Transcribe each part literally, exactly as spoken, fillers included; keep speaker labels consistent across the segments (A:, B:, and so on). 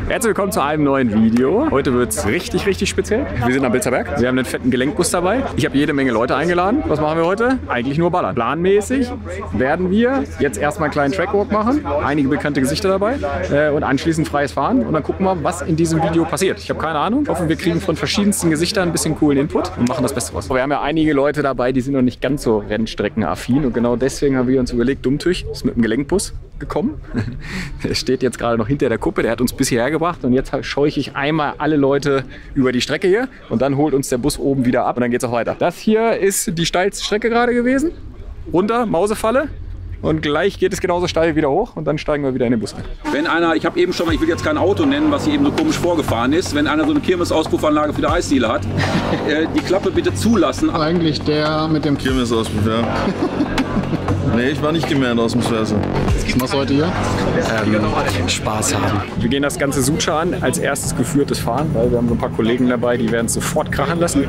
A: Herzlich willkommen zu einem neuen Video. Heute wird es richtig, richtig speziell. Wir sind am Bilzerberg. Wir haben einen fetten Gelenkbus dabei. Ich habe jede Menge Leute eingeladen. Was machen wir heute? Eigentlich nur ballern. Planmäßig werden wir jetzt erstmal einen kleinen Trackwalk machen. Einige bekannte Gesichter dabei. Äh, und anschließend freies Fahren. Und dann gucken wir, was in diesem Video passiert. Ich habe keine Ahnung. Ich hoffe, wir kriegen von verschiedensten Gesichtern ein bisschen coolen Input und machen das Beste raus. Wir haben ja einige Leute dabei, die sind noch nicht ganz so rennstreckenaffin. Und genau deswegen haben wir uns überlegt, Dummtüch ist mit dem Gelenkbus gekommen. Der steht jetzt gerade noch hinter der Kuppe. Der hat uns bis hierher gebracht. Und jetzt scheuche ich einmal alle Leute über die Strecke hier. Und dann holt uns der Bus oben wieder ab. Und dann geht es auch weiter. Das hier ist die steilste Strecke gerade gewesen. Runter, Mausefalle. Und gleich geht es genauso steil wieder hoch. Und dann steigen wir wieder in den Bus ein.
B: Wenn einer, ich habe eben schon mal, ich will jetzt kein Auto nennen, was hier eben so komisch vorgefahren ist. Wenn einer so eine Kirmesauspufanlage für die Eisdiele hat, äh, die Klappe bitte zulassen.
C: Eigentlich der mit dem
D: Kirmesauspuff, ja. Nee, ich war nicht gemerkt ausnahmsweise.
C: Was machst du heute hier?
A: Ähm, Spaß haben. Wir gehen das ganze Sucha an als erstes geführtes Fahren, weil wir haben so ein paar Kollegen dabei, die werden es sofort krachen lassen.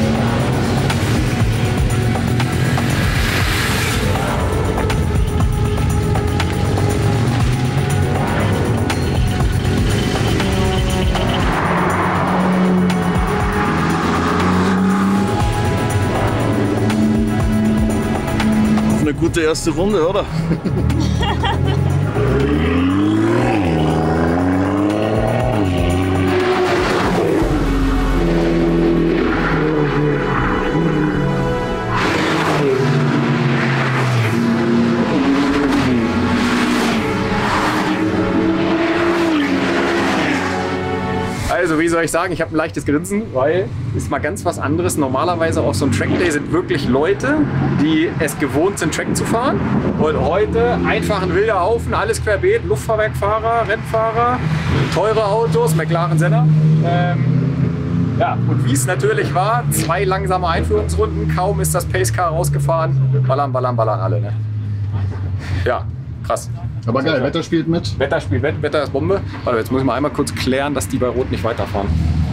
D: Eine gute erste Runde, oder?
A: Also, wie soll ich sagen, ich habe ein leichtes Grinsen, weil ist mal ganz was anderes. Normalerweise auf so einem Trackday sind wirklich Leute, die es gewohnt sind, Tracken zu fahren. Und heute einfach ein wilder Haufen, alles querbeet, Luftfahrwerkfahrer, Rennfahrer, teure Autos, McLaren Senna. Ähm, ja, und wie es natürlich war, zwei langsame Einführungsrunden, kaum ist das Pacecar rausgefahren, ballern, ballern, ballern alle. Ne? Ja, krass.
C: Aber geil, Wetter spielt mit.
A: Wetter spielt mit, Wetter ist Bombe. Warte, jetzt muss ich mal einmal kurz klären, dass die bei Rot nicht weiterfahren.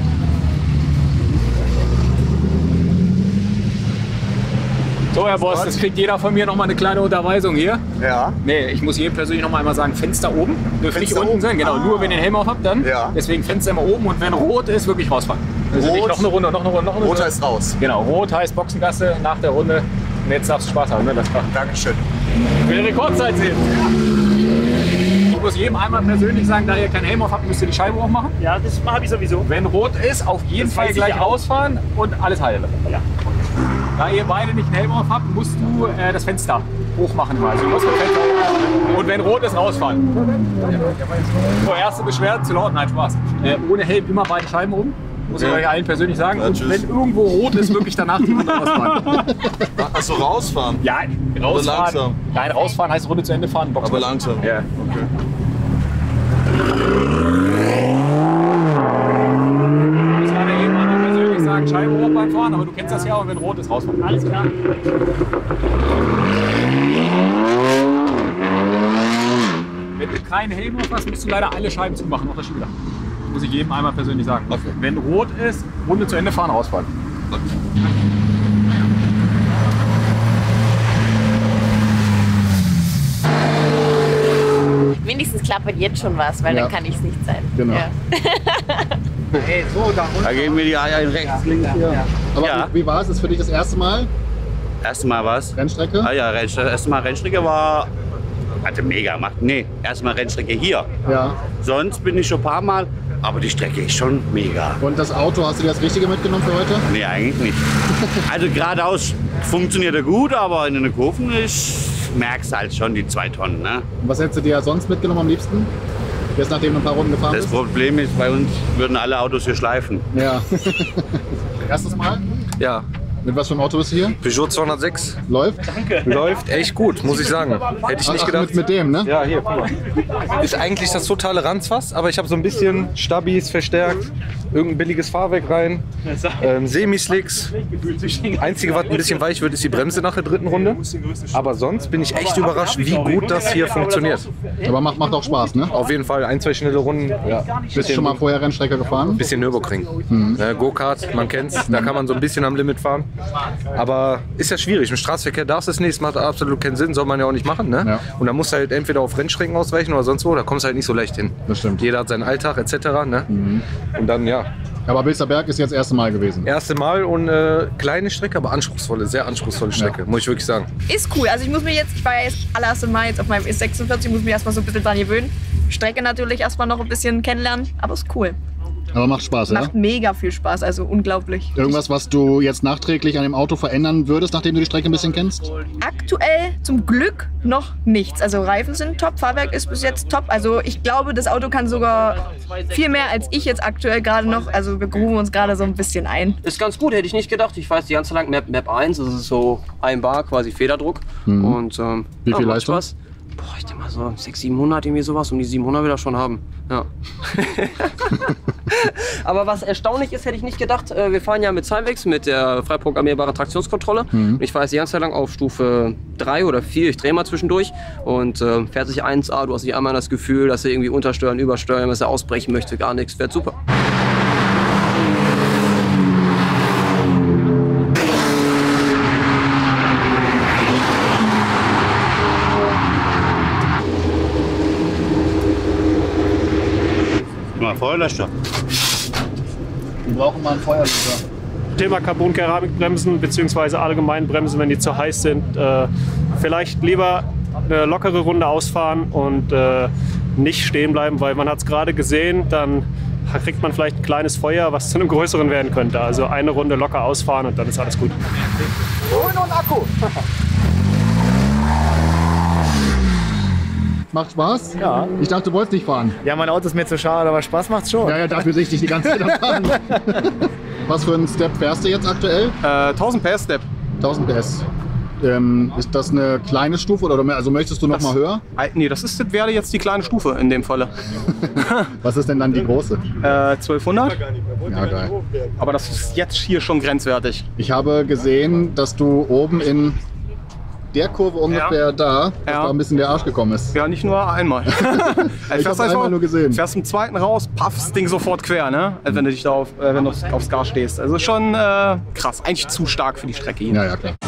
A: So, Herr Boss, das kriegt jeder von mir noch mal eine kleine Unterweisung hier.
E: Ja.
A: Nee, ich muss jedem persönlich noch mal einmal sagen, Fenster oben. Dürfen nicht unten sein, genau. Ah. Nur wenn ihr den Helm auf habt, dann.
E: Ja.
A: Deswegen Fenster immer oben und wenn rot ist, wirklich rausfahren. Also nicht noch eine Runde, noch eine Runde, noch eine Runde.
E: Rot heißt raus.
A: Genau, rot heißt Boxengasse nach der Runde. Und jetzt darfst du Spaß haben, ne? Das klar.
E: Dankeschön.
A: Ich will Rekordzeit sehen. Ich muss jedem einmal persönlich sagen, da ihr keinen Helm auf habt, müsst ihr die Scheibe aufmachen.
F: Ja, das habe ich sowieso.
A: Wenn rot ist, auf jeden
F: Das
A: Fall
F: weiß
A: gleich
F: ich auch.
A: rausfahren und alles heile.
F: Ja.
A: Da ihr beide nicht einen Helm auf habt, musst du äh, das Fenster hochmachen. Also du musst das Fenster hoch. Und wenn rot ist, rausfahren. So, erste Beschwerde zu laut. Nein, Spaß. Äh, ohne Helm immer beide Scheiben oben. Muss ich
D: Ja.
A: euch allen persönlich sagen.
D: Ja,
A: und
D: tschüss.
A: wenn irgendwo rot ist, wirklich danach die Runde rausfahren.
D: Achso, rausfahren?
A: Ja, rausfahren.
D: langsam?
A: Nein, rausfahren heißt Runde zu Ende fahren. Boxen.
D: Aber langsam?
A: Ja.
D: Okay.
A: Ich kann ja jedem anderen persönlich sagen, Scheibe hoch beim Fahren, aber du kennst das ja und wenn rot ist, rausfahren.
F: Alles klar.
A: Wenn du keinen Helm auf hast, musst du leider alle Scheiben zumachen, auch das Schiebedach. Muss ich jedem einmal persönlich sagen.
D: Okay.
A: Wenn rot ist, Runde zu Ende fahren, rausfahren.
G: Wenigstens klappert jetzt schon was, weil
C: Ja.
G: dann kann ich es nicht sein.
C: Genau.
G: Ja.
H: Da geben wir die Eier in rechts, links hier.
C: Aber
H: Ja.
C: wie, wie war es? Ist für dich das erste Mal
H: Erstmal was?
C: Rennstrecke?
H: Ah ja, Rennstrecke. Erstmal Rennstrecke war. Hatte mega gemacht. Nee, erstmal Rennstrecke hier.
C: Ja.
H: Sonst bin ich schon ein paar Mal. Aber die Strecke ist schon mega.
C: Und das Auto, hast du dir das Richtige mitgenommen für heute?
H: Nee, eigentlich nicht. Also geradeaus funktioniert er gut, aber in den Kurven ist, merkst du halt schon die zwei Tonnen. Ne?
C: Und was hättest du dir sonst mitgenommen am liebsten? Jetzt nachdem du ein paar Runden gefahren
H: Das
C: bist?
H: Problem ist, bei uns würden alle Autos hier schleifen.
C: Ja. Erstes Mal?
I: Ja,
C: Mit was für einem Auto bist du hier?
I: Peugeot zweihundertsechs.
C: Läuft?
I: Läuft echt gut, muss ich sagen. Hätte ich nicht
C: Ach,
I: gedacht.
C: mit, mit dem, ne?
I: Ja, hier, guck mal. Ist eigentlich das totale Ranzfass, aber ich habe so ein bisschen Stabis verstärkt. irgendein billiges Fahrwerk rein, ähm, Semi-Slicks. Einzige, was ein bisschen weich wird, ist die Bremse nach der dritten Runde. Aber sonst bin ich echt überrascht, wie gut das hier funktioniert.
C: Aber macht, macht auch Spaß, ne?
I: Auf jeden Fall ein, zwei schnelle Runden. Ja.
C: Bist du schon mal vorher Rennstrecke gefahren?
I: Bisschen Nürburgring. Mhm. Äh, Go-Kart, man kennt's, da kann man so ein bisschen am Limit fahren. Aber ist ja schwierig. Im Straßenverkehr darfst du es nicht, es macht absolut keinen Sinn, soll man ja auch nicht machen. Ne? Ja. Und da musst du halt entweder auf Rennstrecken ausweichen oder sonst wo, da kommst du halt nicht so leicht hin.
C: Das stimmt.
I: Jeder hat seinen Alltag et cetera. Ne? Mhm. Und dann, ja.
C: Aber Bilsterberg ist jetzt das erste Mal gewesen.
I: Erste Mal und äh, kleine Strecke, aber anspruchsvolle, sehr anspruchsvolle Strecke, ja. Muss ich wirklich sagen.
E: Ist cool. Also ich muss mir jetzt, ich war ja jetzt allererste Mal jetzt auf meinem E sechsundvierzig, muss mich erstmal so ein bisschen dran gewöhnen. Strecke natürlich erstmal noch ein bisschen kennenlernen, aber ist cool.
C: Aber macht Spaß,
E: Macht ja? mega viel Spaß, also unglaublich.
C: Irgendwas, was du jetzt nachträglich an dem Auto verändern würdest, nachdem du die Strecke ein bisschen kennst?
E: Aktuell zum Glück noch nichts. Also Reifen sind top, Fahrwerk ist bis jetzt top. Also ich glaube, das Auto kann sogar viel mehr als ich jetzt aktuell gerade noch. Also wir gruben uns gerade so ein bisschen ein.
F: Ist ganz gut, hätte ich nicht gedacht. Ich weiß die ganze lang Map, Map eins, das ist so ein Bar, quasi Federdruck. Mhm. Und, ähm,
C: wie viel
F: ja,
C: Leistung?
F: Spaß. Boah, ich denke mal so sechshundert, siebenhundert, irgendwie sowas, um die siebenhundert wieder schon haben. Ja. Aber was erstaunlich ist, hätte ich nicht gedacht, wir fahren ja mit Cyvex, mit der frei programmierbaren Traktionskontrolle. Mhm. Ich fahre jetzt die ganze Zeit lang auf Stufe drei oder vier, ich drehe mal zwischendurch und äh, fährt sich eins A, du hast nicht einmal das Gefühl, dass er irgendwie untersteuern, übersteuern, dass er ausbrechen möchte, gar nichts, fährt super.
H: Feuerlöscher.
C: Wir brauchen mal einen Feuerlöscher.
J: Thema Carbon-Keramikbremsen bzw. allgemein Bremsen, wenn die zu heiß sind, äh, vielleicht lieber eine lockere Runde ausfahren und äh, nicht stehen bleiben, weil man hat es gerade gesehen, dann kriegt man vielleicht ein kleines Feuer, was zu einem größeren werden könnte. Also eine Runde locker ausfahren und dann ist alles gut.
C: Hol noch einen Akku. Macht Spaß?
K: Ja.
C: Ich dachte, du wolltest nicht fahren.
K: Ja, mein Auto ist mir zu schade, aber Spaß macht's schon.
C: Ja, ja, dafür sehe ich dich die ganze Zeit am Fahren. Was für einen Step fährst du jetzt aktuell?
L: Äh, tausend P S Step.
C: tausend P S. Ähm, ist das eine kleine Stufe oder mehr? Also möchtest du noch
L: das,
C: mal höher?
L: Nee, das ist, wäre jetzt die kleine Stufe in dem Falle.
C: Was ist denn dann die große?
L: Äh, zwölfhundert.
C: Ja, geil.
L: Aber das ist jetzt hier schon grenzwertig.
C: Ich habe gesehen, dass du oben in der Kurve ungefähr ja. da, dass ja. da ein bisschen der Arsch gekommen ist.
L: Ja, nicht nur einmal.
C: Ich habe einmal nur gesehen.
L: Fährst im zweiten raus, paff, das Ding sofort quer, ne? Also wenn du dich da auf, äh, wenn du aufs Gas stehst. Also schon äh, krass, eigentlich zu stark für die Strecke hier.
C: Ja, ja, klar.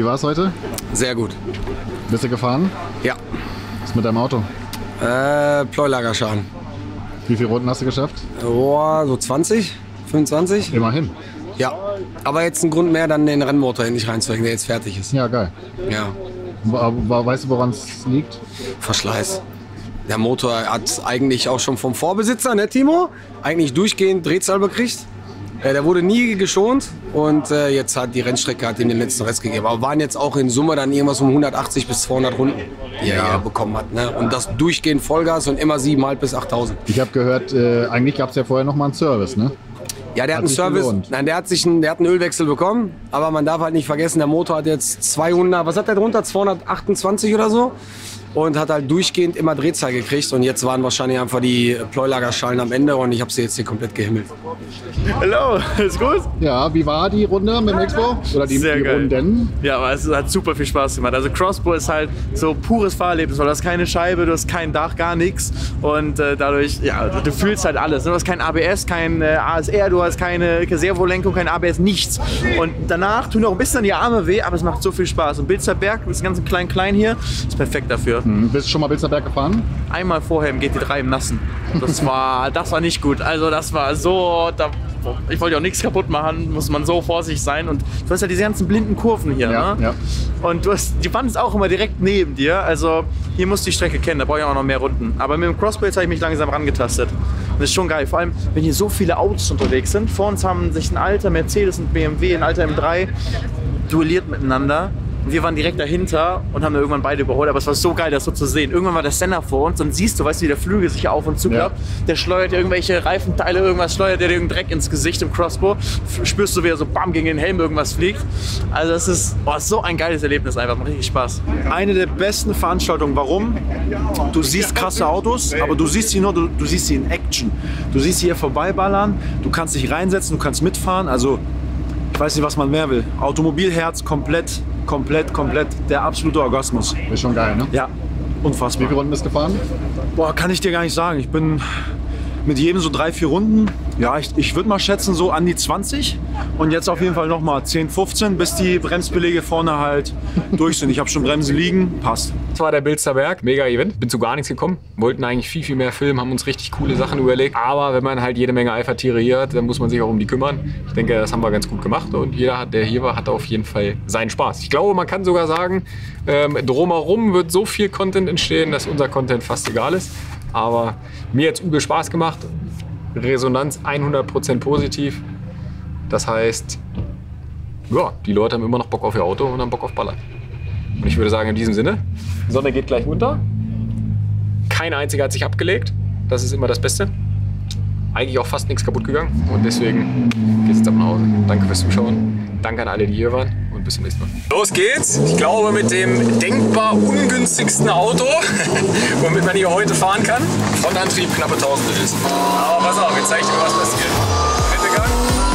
C: Wie war es heute?
M: Sehr gut.
C: Bist du gefahren?
M: Ja.
C: Was ist mit deinem Auto?
M: Äh, Pleulagerschaden.
C: Wie viele Runden hast du geschafft?
M: Oh, so zwanzig, fünfundzwanzig.
C: Immerhin.
M: Ja, aber jetzt ein Grund mehr, dann den Rennmotor endlich reinzuhängen, der jetzt fertig ist.
C: Ja, geil.
M: Ja.
C: Weißt du, woran es liegt?
M: Verschleiß. Der Motor hat eigentlich auch schon vom Vorbesitzer, ne Timo, eigentlich durchgehend Drehzahl bekriegt. Äh, der wurde nie geschont und äh, jetzt hat die Rennstrecke hat ihm den letzten Rest gegeben. Aber waren jetzt auch in Summe dann irgendwas um hundertachtzig bis zweihundert Runden, die er ja bekommen hat. Ne? Und das durchgehend Vollgas und immer siebeneinhalb bis achttausend.
C: Ich habe gehört, äh, eigentlich gab es ja vorher noch mal einen Service, ne?
M: Ja, der hat, hat einen Service. Gelohnt. Nein, der hat sich einen, der hat einen Ölwechsel bekommen. Aber man darf halt nicht vergessen, der Motor hat jetzt zweihundert, was hat der drunter? zweihundertachtundzwanzig oder so. Und hat halt durchgehend immer Drehzahl gekriegt. Und jetzt waren wahrscheinlich einfach die Pleulagerschalen am Ende und ich habe sie jetzt hier komplett gehimmelt.
N: Hallo, ist gut?
C: Ja, wie war die Runde mit dem Expo? Oder die,
N: Sehr
C: die
N: geil.
C: Runden?
N: Ja, aber es hat super viel Spaß gemacht. Also Crossbow ist halt so pures Fahrerlebnis, weil du hast keine Scheibe, du hast kein Dach, gar nichts. Und äh, dadurch, ja, du fühlst halt alles. Du hast kein A B S, kein äh, A S R, du hast keine Servolenkung, kein A B S, nichts. Und danach tun auch ein bisschen die Arme weh, aber es macht so viel Spaß. Und Bilzer Berg, das ganze klein-klein hier, ist perfekt dafür.
C: Hm. Bist du schon mal Bilzer Berg gefahren?
N: Einmal vorher im G T drei im Nassen. Das war, das war nicht gut. Also das war so, da, ich wollte auch nichts kaputt machen, muss man so vorsichtig sein. Und du hast ja diese ganzen blinden Kurven hier.
C: Ja,
N: ne?
C: ja.
N: Und du hast, die Wand ist auch immer direkt neben dir. Also hier musst du die Strecke kennen, da brauche ich auch noch mehr Runden. Aber mit dem Crossblades habe ich mich langsam rangetastet. Und das ist schon geil. Vor allem, wenn hier so viele Autos unterwegs sind. Vor uns haben sich ein alter Mercedes und B M W, ein alter M drei duelliert miteinander. Wir waren direkt dahinter und haben irgendwann beide überholt, aber es war so geil, das so zu sehen. Irgendwann war der Senna vor uns und siehst du, weißt du, wie der Flügel sich auf und zu klappt. Ja. Der schleudert dir irgendwelche Reifenteile, irgendwas schleudert dir irgendeinen Dreck ins Gesicht im Crossbow. Spürst du, wie er so bam gegen den Helm irgendwas fliegt. Also es ist oh, so ein geiles Erlebnis einfach, macht richtig Spaß.
O: Eine der besten Veranstaltungen, warum? Du siehst krasse Autos, aber du siehst sie nur, du, du siehst sie in Action. Du siehst sie hier vorbeiballern, du kannst dich reinsetzen, du kannst mitfahren, also ich weiß nicht, was man mehr will. Automobilherz komplett, komplett, komplett. Der absolute Orgasmus.
C: Ist schon geil, ne?
O: Ja, unfassbar.
C: Wie viele Runden bist du gefahren?
O: Boah, kann ich dir gar nicht sagen. Ich bin mit jedem so drei, vier Runden. Ja, ich, ich würde mal schätzen so an die zwanzig. Und jetzt auf jeden Fall noch mal zehn, fünfzehn, bis die Bremsbeläge vorne halt durch sind. Ich habe schon Bremsen liegen, passt.
A: Das war der Bilzer Berg, mega Event. Bin zu gar nichts gekommen. Wollten eigentlich viel, viel mehr filmen, haben uns richtig coole Sachen überlegt. Aber wenn man halt jede Menge Alpha-Tiere hier hat, dann muss man sich auch um die kümmern. Ich denke, das haben wir ganz gut gemacht und jeder, der hier war, hatte auf jeden Fall seinen Spaß. Ich glaube, man kann sogar sagen, ähm, drumherum wird so viel Content entstehen, dass unser Content fast egal ist. Aber mir hat es übel Spaß gemacht. Resonanz hundert Prozent positiv. Das heißt, ja, die Leute haben immer noch Bock auf ihr Auto und haben Bock auf Ballern. Und ich würde sagen, in diesem Sinne, die Sonne geht gleich unter. Kein einziger hat sich abgelegt. Das ist immer das Beste. Eigentlich auch fast nichts kaputt gegangen. Und deswegen geht es jetzt ab nach Hause. Danke fürs Zuschauen. Danke an alle, die hier waren. Und bis zum nächsten Mal. Los geht's. Ich glaube, mit dem denkbar ungünstigsten Auto, womit man hier heute fahren kann. Frontantrieb knappe tausend ist. Aber pass auf, jetzt zeige ich dir, was passiert. Dritte Gang.